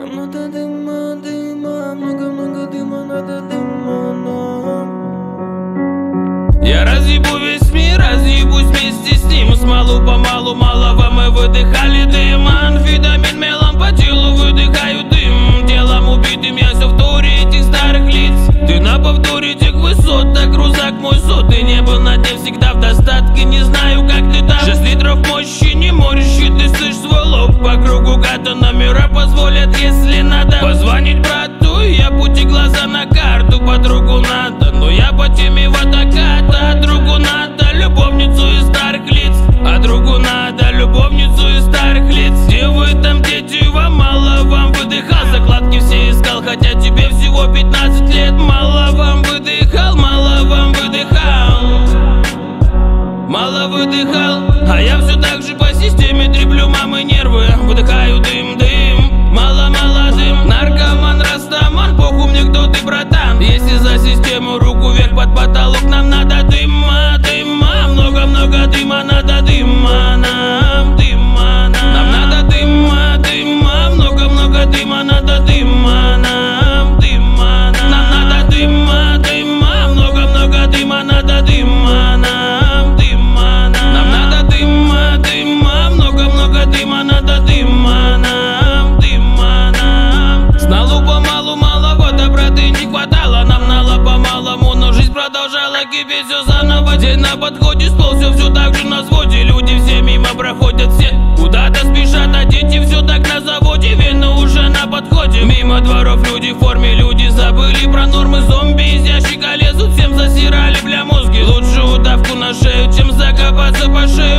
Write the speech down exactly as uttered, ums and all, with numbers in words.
Нам надо дыма, дыма, много-много дыма, надо дыма нам. Я разъебу весь мир, разъебусь вместе с ним. Смалу-помалу, малого мы выдыхали дым. Амфетамин мелом по телу выдыхаю дым. Телом убитым я все в туре этих старых лиц. Ты на повторе тех высот, так рузак мой сот. Ты не был на дне всегда в достатке, не знаю как ты там. Шесть литров мощи, не морщи, ты слышь свой лоб. По кругу гата номера позволят, если надо позвонить брату, я пути глаза на карту. Подругу надо, но я по теме водоката. А другу надо любовницу из старых лиц. А другу надо любовницу из старых лиц. Где вы там, дети, вам мало, вам выдыхал. Закладки все искал, хотя тебе всего пятнадцать лет. Мало вам выдыхал, мало вам выдыхал. Мало выдыхал, а я все так же по системе треплю мамы нервы. Выдыхаю дым, дым, мало-мало дым. Наркоман, растаман, похуй мне кто ты, братан. Если за систему руку вверх под потолок, нам надо дыма, дыма. Много-много дыма, надо дыма нам, дыма нам. Нам надо дыма, дыма, много-много дыма, надо дыма нам, дыма нам. Нам надо дыма, дыма, много-много дыма, надо дыма нам, дыма нам. Нам надо дыма, дыма, много-много дыма, надо дыма нам, дыма нам. Сналу помалу малого доброты не хватало. Нам нало по-малому, но жизнь продолжала кипеть все заново. День на подходе, стол все, все так же на своде. Люди все мимо проходят, все куда-то спешат, а дети все так на заводе. Вены уже на подходе. Мимо дворов люди в форме, люди забыли про нормы. Зомби из ящика лезут, всем засирали бля мозги. Лучше удавку на шею, чем закопаться по шею.